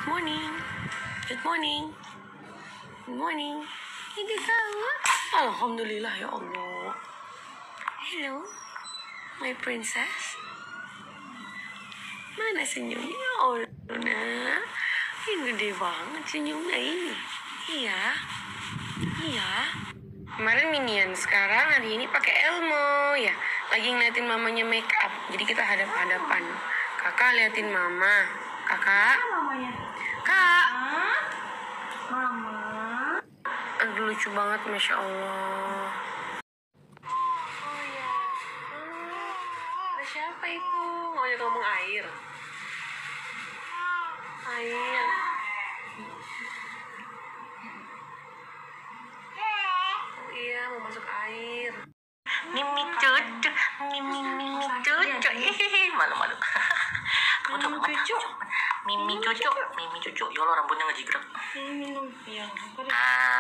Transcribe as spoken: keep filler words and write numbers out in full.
Morning. Good morning. Good morning. Hindi tawa. Alhamdulillah ya Allah. Hello, my princess. Mana senyumnya? Ya Allah, nak. Ini gede banget senyumnya ini. Iya. Iya. Kemarin Minion, sekarang hari ini pakai Elmo ya. Lagi ngeliatin mamanya make up. Jadi kita hadap-hadapan. Kakak liatin mama. Kakak. Mamanya. Kak. Mama. Aduh lucu banget, Masya Allah. Oh ya. Hmm. Ada siapa itu? Mau ngomong air. Air. Oh iya, mau masuk air. Mimi cucu, Mimi Mimi cucu, hehehe, malu-malu. Tunggu tunggu, Mimi cucu, Mimi cucu, ya Allah rambutnya ngejigrak. Minum, ya. Ah.